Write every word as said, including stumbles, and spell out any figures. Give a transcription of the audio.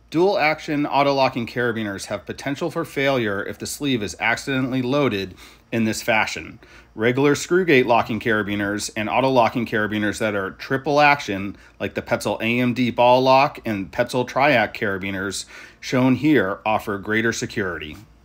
Dual action auto-locking carabiners have potential for failure if the sleeve is accidentally loaded in this fashion. Regular screw gate locking carabiners and auto-locking carabiners that are triple action, like the Petzl A M D ball lock and Petzl Triac carabiners shown here, offer greater security.